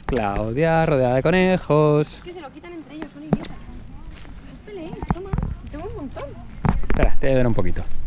Claudia, rodeada de conejos. Es que se lo quitan entre ellos, son idiotas. No os peleéis, toma. Tengo un montón. Espera, te voy a ver un poquito.